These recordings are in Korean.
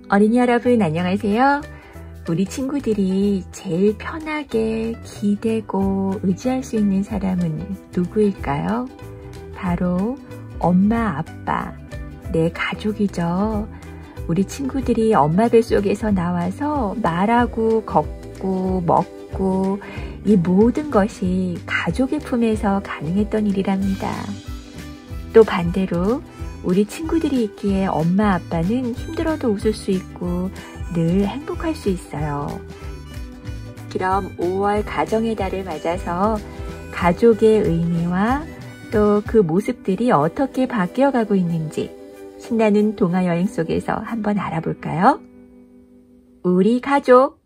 어린이 여러분 안녕하세요. 우리 친구들이 제일 편하게 기대고 의지할 수 있는 사람은 누구일까요? 바로 엄마, 아빠, 내 가족이죠. 우리 친구들이 엄마 뱃속에서 나와서 말하고 걷고 먹고 이 모든 것이 가족의 품에서 가능했던 일이랍니다. 또 반대로 우리 친구들이 있기에 엄마, 아빠는 힘들어도 웃을 수 있고 늘 행복할 수 있어요. 그럼 5월 가정의 달을 맞아서 가족의 의미와 또 그 모습들이 어떻게 바뀌어가고 있는지 신나는 동화 여행 속에서 한번 알아볼까요? 우리 가족.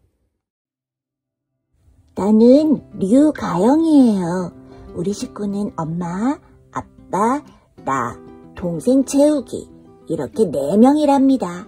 나는 류가영이에요. 우리 식구는 엄마, 아빠, 나, 동생 재욱이 이렇게 4명이랍니다.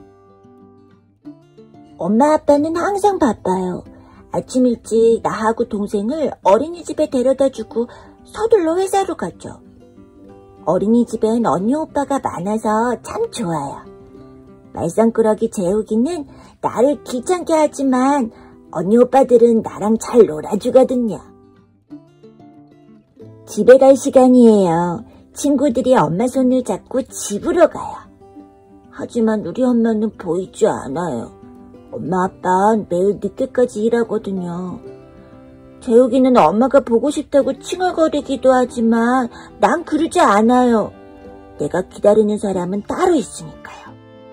엄마 아빠는 항상 바빠요. 아침 일찍 나하고 동생을 어린이집에 데려다주고 서둘러 회사로 가죠. 어린이집엔 언니 오빠가 많아서 참 좋아요. 말썽꾸러기 재욱이는 나를 귀찮게 하지만 언니 오빠들은 나랑 잘 놀아주거든요. 집에 갈 시간이에요. 친구들이 엄마 손을 잡고 집으로 가요. 하지만 우리 엄마는 보이지 않아요. 엄마 아빠는 매일 늦게까지 일하거든요. 재욱이는 엄마가 보고 싶다고 칭얼거리기도 하지만 난 그러지 않아요. 내가 기다리는 사람은 따로 있으니까요.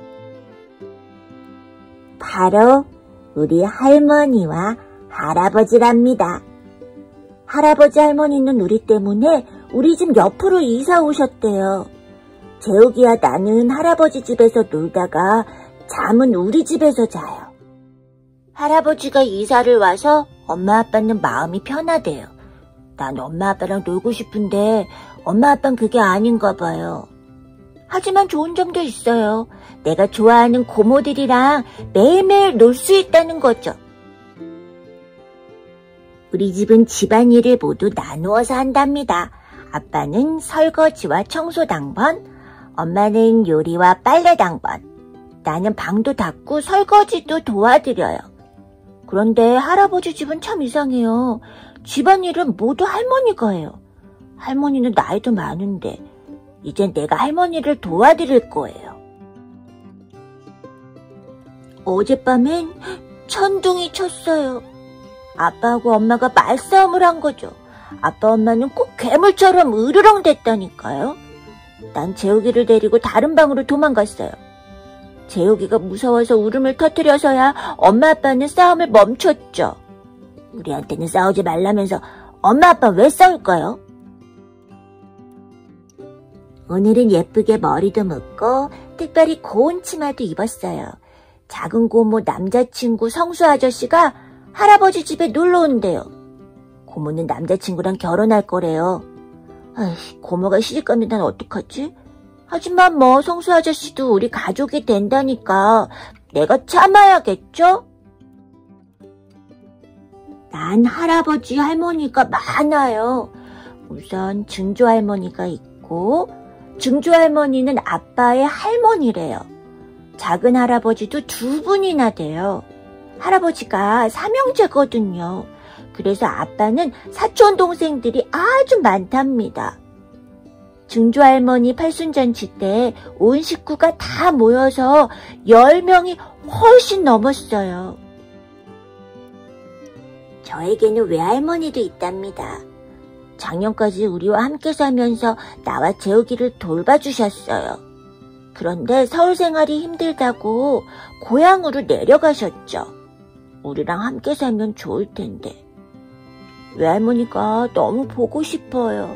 바로 우리 할머니와 할아버지랍니다. 할아버지 할머니는 우리 때문에 우리 집 옆으로 이사 오셨대요. 재욱이와 나는 할아버지 집에서 놀다가 잠은 우리 집에서 자요. 할아버지가 이사를 와서 엄마 아빠는 마음이 편하대요. 난 엄마 아빠랑 놀고 싶은데 엄마 아빠는 그게 아닌가 봐요. 하지만 좋은 점도 있어요. 내가 좋아하는 고모들이랑 매일매일 놀 수 있다는 거죠. 우리 집은 집안일을 모두 나누어서 한답니다. 아빠는 설거지와 청소 당번, 엄마는 요리와 빨래 당번, 나는 방도 닦고 설거지도 도와드려요. 그런데 할아버지 집은 참 이상해요. 집안일은 모두 할머니가 해요. 할머니는 나이도 많은데 이젠 내가 할머니를 도와드릴 거예요. 어젯밤엔 천둥이 쳤어요. 아빠하고 엄마가 말싸움을 한 거죠. 아빠 엄마는 꼭 괴물처럼 으르렁 댔다니까요. 난 재욱이를 데리고 다른 방으로 도망갔어요. 재욱이가 무서워서 울음을 터뜨려서야 엄마 아빠는 싸움을 멈췄죠. 우리한테는 싸우지 말라면서 엄마 아빠 왜 싸울까요? 오늘은 예쁘게 머리도 묶고 특별히 고운 치마도 입었어요. 작은 고모 남자친구 성수 아저씨가 할아버지 집에 놀러 온대요. 고모는 남자친구랑 결혼할 거래요. 아이씨, 고모가 시집가면 난 어떡하지? 하지만 성수 아저씨도 우리 가족이 된다니까 내가 참아야겠죠? 난 할아버지 할머니가 많아요. 우선 증조 할머니가 있고 증조 할머니는 아빠의 할머니래요. 작은 할아버지도 2분이나 돼요. 할아버지가 삼형제거든요. 그래서 아빠는 사촌 동생들이 아주 많답니다. 증조할머니 팔순잔치 때 온 식구가 다 모여서 10명이 훨씬 넘었어요. 저에게는 외할머니도 있답니다. 작년까지 우리와 함께 살면서 나와 재욱이를 돌봐주셨어요. 그런데 서울 생활이 힘들다고 고향으로 내려가셨죠. 우리랑 함께 살면 좋을 텐데. 외할머니가 너무 보고 싶어요.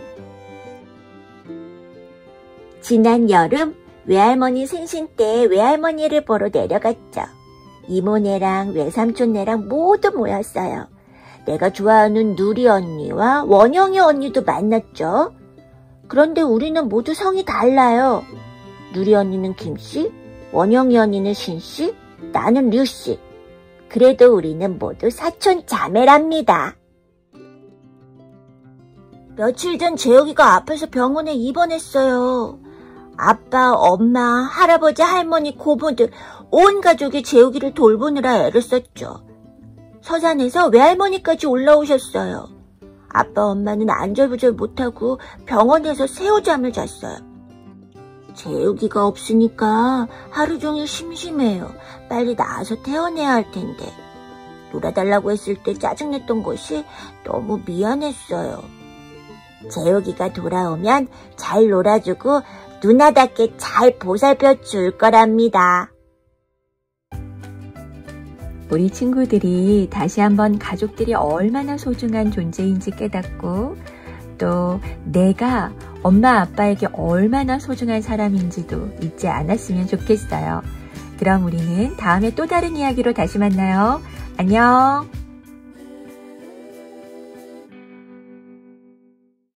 지난 여름 외할머니 생신 때 외할머니를 보러 내려갔죠. 이모네랑 외삼촌네랑 모두 모였어요. 내가 좋아하는 누리 언니와 원영이 언니도 만났죠. 그런데 우리는 모두 성이 달라요. 누리 언니는 김씨, 원영이 언니는 신씨, 나는 류씨. 그래도 우리는 모두 사촌 자매랍니다. 며칠 전 재욱이가 아파서 병원에 입원했어요. 아빠, 엄마, 할아버지, 할머니, 고모들 온 가족이 재욱이를 돌보느라 애를 썼죠. 서산에서 외할머니까지 올라오셨어요. 아빠, 엄마는 안절부절 못하고 병원에서 새우잠을 잤어요. 재욱이가 없으니까 하루 종일 심심해요. 빨리 나와서 태어나야 할 텐데. 놀아달라고 했을 때 짜증냈던 것이 너무 미안했어요. 재욱이가 돌아오면 잘 놀아주고 누나답게 잘 보살펴 줄 거랍니다. 우리 친구들이 다시 한번 가족들이 얼마나 소중한 존재인지 깨닫고 또 내가 엄마 아빠에게 얼마나 소중한 사람인지도 잊지 않았으면 좋겠어요. 그럼 우리는 다음에 또 다른 이야기로 다시 만나요. 안녕.